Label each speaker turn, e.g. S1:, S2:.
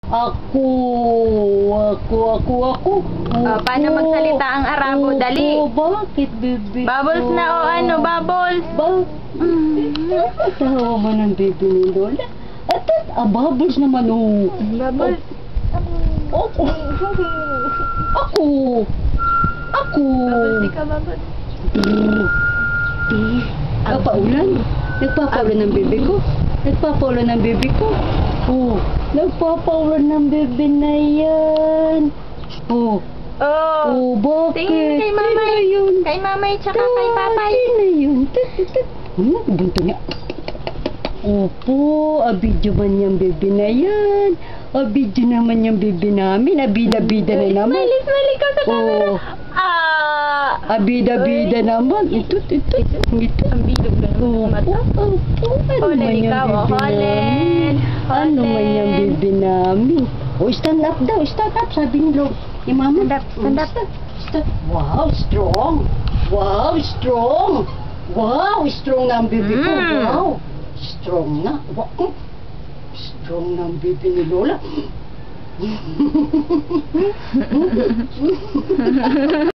S1: Ako.
S2: Paano magsalita ang Arabo? Dali.
S1: Bakit, bebe?
S2: Bubbles na o ano, bubbles.
S1: Tawa mo ng bebe ni Lola. Bubbles naman o.
S2: Bubbles.
S1: Ako.
S2: Bubbles, di ka bubbles.
S1: Nagpapaulan ng bebe ko. Nagpapaulan ng bebe ko. Nagpapaulan ng bebe na yan. Bakit?
S2: Tingin kay mamay.
S1: Sino yun?
S2: Kay mamay tsaka kay papay.
S1: Sino yun? Bunto niya. Opo, abidyo man yung bebe na yan. Abidyo naman yung bebe namin. Abida-bida na naman.
S2: Smiley ka sa camera.
S1: Abida-bida naman. Ito.
S2: Ang bilog na naman ng mata.
S1: Ano man yung bebe namin? Ano man yung bebe namin? Stand up daw. Stand up, sabi ni Lord. Ni Mama.
S2: Stand up.
S1: Wow, strong. Wow, strong na ang bebe ko. Wow. Strong na. Strong na ang bebe ni Lola.